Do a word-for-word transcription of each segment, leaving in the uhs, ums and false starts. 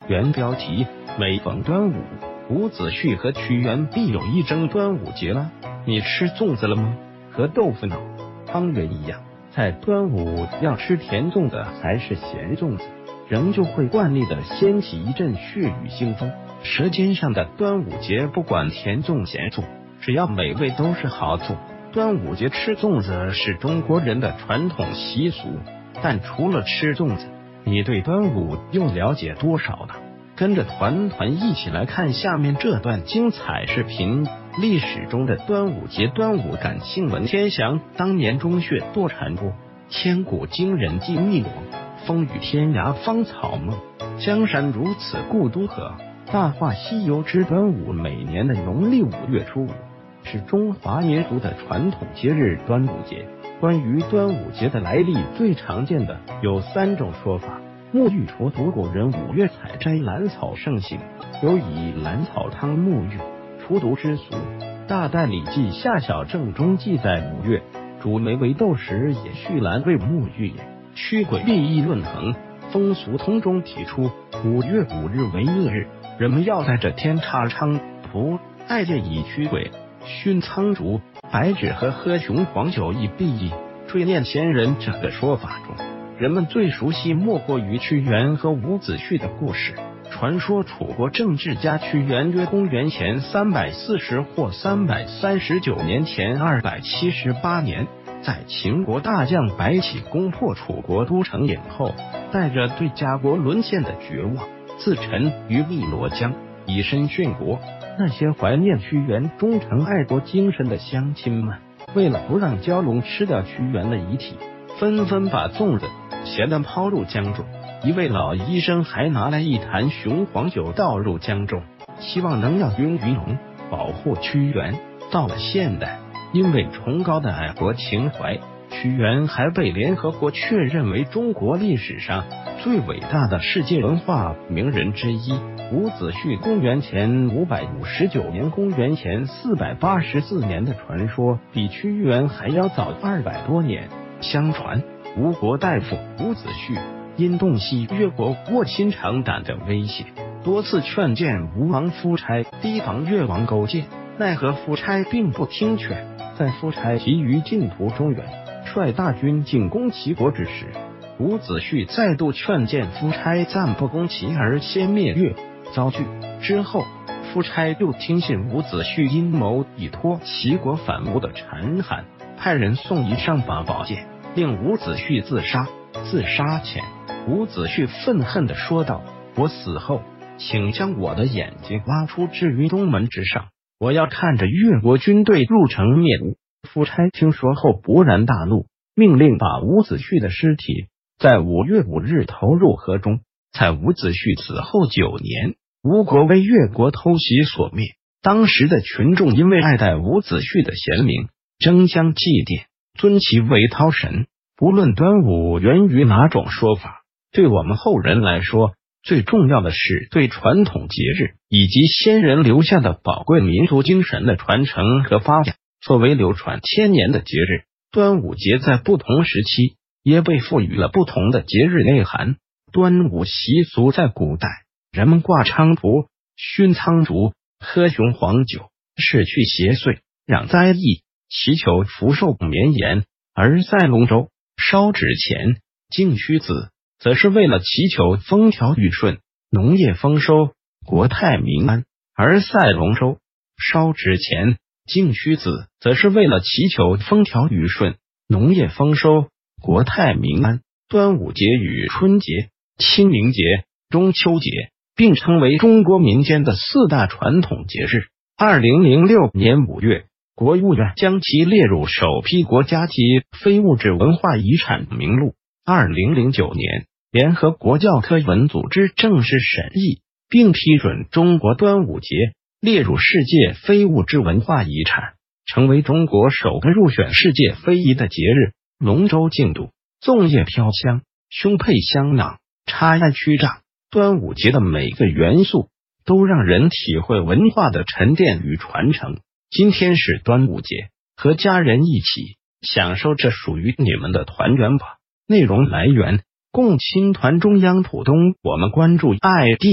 原标题：每逢端午，伍子胥和屈原必有一争端午节了。你吃粽子了吗？和豆腐脑、汤圆一样，在端午要吃甜粽子还是咸粽子，仍旧会惯例的掀起一阵血雨腥风。舌尖上的端午节，不管甜粽咸粽，只要美味都是好粽。端午节吃粽子是中国人的传统习俗，但除了吃粽子，你对端午又了解多少呢？跟着团团一起来看下面这段精彩视频。历史中的端午节端午感，信闻天祥当年中穴堕禅过，千古惊人记汨罗，风雨天涯芳草梦，江山如此故都河。大话西游之端午，每年的农历五月初五是中华民族的传统节日端午节。关于端午节的来历，最常见的有三种说法。沐浴除毒，古人五月采摘兰草盛行，有以兰草汤沐浴除毒之俗。大代礼记下小正中记载，五月主梅为斗时，也续兰为沐浴也，驱鬼避疫论衡。风俗通中提出五月五日为恶日，人们要在这天插菖蒲、艾叶以驱鬼，熏苍竹、白芷和喝雄黄酒以避疫。追念先人这个说法中，人们最熟悉莫过于屈原和伍子胥的故事。传说楚国政治家屈原约公元前三百四十或三百三十九年前二百七十八年，在秦国大将白起攻破楚国都城以后，带着对家国沦陷的绝望，自沉于汨罗江，以身殉国。那些怀念屈原忠诚爱国精神的乡亲们，为了不让蛟龙吃掉屈原的遗体，纷纷把粽子、咸蛋抛入江中。一位老医生还拿来一坛雄黄酒倒入江中，希望能药晕鱼龙，保护屈原。到了现代，因为崇高的爱国情怀，屈原还被联合国确认为中国历史上最伟大的世界文化名人之一。伍子胥公元前五百五十九年公元前四百八十四年的传说比屈原还要早二百多年。相传吴国大夫伍子胥因洞悉越国卧薪尝胆的威胁，多次劝谏吴王夫差提防越王勾践，奈何夫差并不听劝。在夫差急于进图中原，率大军进攻齐国之时，伍子胥再度劝谏夫差暂不攻齐而先灭越，遭拒。之后夫差又听信伍子胥阴谋以脱齐国反吴的残寒，派人送一上把宝剑，令伍子胥自杀。自杀前，伍子胥愤恨地说道：“我死后，请将我的眼睛挖出置于东门之上，我要看着越国军队入城灭吴。”夫差听说后勃然大怒，命令把伍子胥的尸体在五月五日投入河中。在伍子胥死后九年，吴国为越国偷袭所灭。当时的群众因为爱戴伍子胥的贤明，争相祭奠，尊其为涛神。不论端午源于哪种说法，对我们后人来说，最重要的是对传统节日以及先人留下的宝贵民族精神的传承和发扬。作为流传千年的节日，端午节在不同时期也被赋予了不同的节日内涵。端午习俗在古代，人们挂菖蒲、熏苍竹、喝雄黄酒，是去邪祟、养灾疫，祈求福寿绵延；而在龙舟、烧纸钱、敬须子，则是为了祈求风调雨顺、农业丰收、国泰民安；而赛龙舟、烧纸钱、敬须子，则是为了祈求风调雨顺、农业丰收、国泰民安。端午节与春节、清明节、中秋节并称为中国民间的四大传统节日。二零零六年五月，国务院将其列入首批国家级非物质文化遗产名录。二零零九年，联合国教科文组织正式审议并批准中国端午节列入世界非物质文化遗产，成为中国首个入选世界非遗的节日。龙舟竞渡、粽叶飘香、胸佩香囊、插秧驱杖，端午节的每个元素都让人体会文化的沉淀与传承。今天是端午节，和家人一起享受这属于你们的团圆吧。内容来源：共青团中央浦东。我们关注爱地。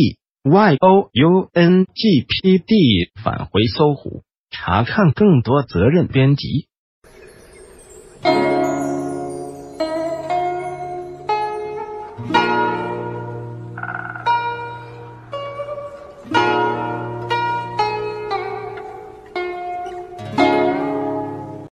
y o u n g p d 返回搜狐，查看更多责任编辑。